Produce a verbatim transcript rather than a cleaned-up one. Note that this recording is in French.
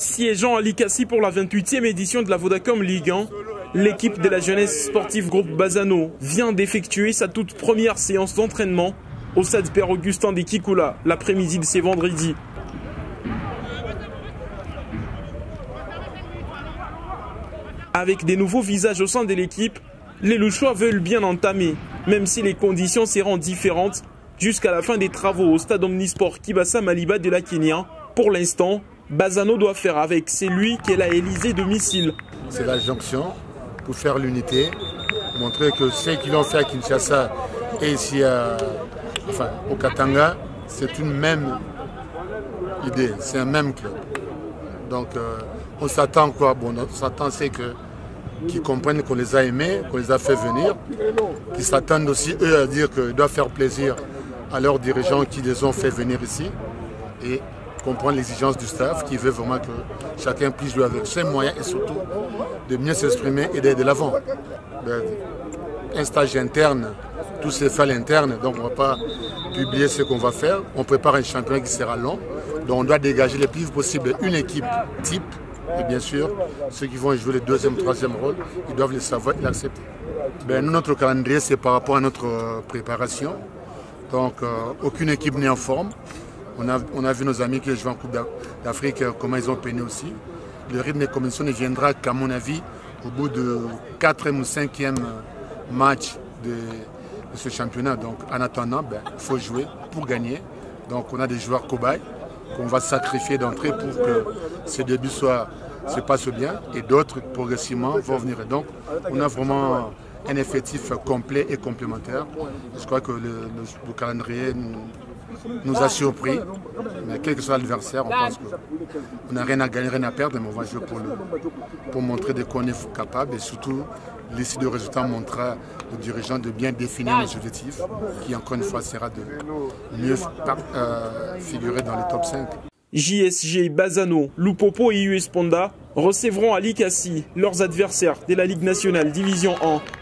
Siégeant à Likassi pour la vingt-huitième édition de la Vodacom Ligue un, l'équipe de la jeunesse sportive groupe Bazano vient d'effectuer sa toute première séance d'entraînement au stade Père-Augustin des Kikoula l'après-midi de ce vendredi. Avec des nouveaux visages au sein de l'équipe, les Louchois veulent bien entamer, même si les conditions seront différentes, jusqu'à la fin des travaux au stade Omnisport Kibasa Maliba de la Kenya. Pour l'instant, Bazano doit faire avec, c'est lui qu'elle a élisé domicile. C'est la jonction pour faire l'unité, montrer que ceux qui l'ont fait à Kinshasa et ici à, enfin, au Katanga, c'est une même idée, c'est un même club. Donc euh, on s'attend quoi? Bon, on s'attend c'est que qu'ils comprennent qu'on les a aimés, qu'on les a fait venir, qu'ils s'attendent aussi eux à dire qu'ils doivent faire plaisir à leurs dirigeants qui les ont fait venir ici et comprendre l'exigence du staff qui veut vraiment que chacun puisse jouer avec ses moyens et surtout de mieux s'exprimer et d'aller de l'avant. Un stage interne, tout se fait à l'interne, donc on ne va pas publier ce qu'on va faire. On prépare un championnat qui sera long, donc on doit dégager le plus possible une équipe type et bien sûr ceux qui vont jouer le deuxième, troisième rôle, ils doivent le savoir et l'accepter. Ben, notre calendrier c'est par rapport à notre préparation, donc euh, aucune équipe n'est en forme. On a, on a vu nos amis qui jouent en Coupe d'Afrique, comment ils ont peiné aussi. Le rythme des compétitions ne viendra qu'à mon avis au bout de quatrième ou cinquième match de, de ce championnat. Donc en attendant, il ben, faut jouer pour gagner. Donc on a des joueurs cobayes qu'on va sacrifier d'entrée pour que ce début soit, se passe bien et d'autres progressivement vont venir. Et donc on a vraiment un effectif complet et complémentaire. Je crois que le, le, le calendrier nous, nous a surpris, mais quel que soit l'adversaire, on pense qu'on n'a rien à gagner, rien à perdre, mais on va jouer pour, le, pour montrer de quoi on est capable et surtout l'issue du résultat montrera aux dirigeants de bien définir nos objectifs, qui encore une fois sera de mieux euh, figurer dans les top cinq. J S G, Bazano, Lupopo et U S Ponda recevront à Likassi leurs adversaires de la Ligue nationale Division un.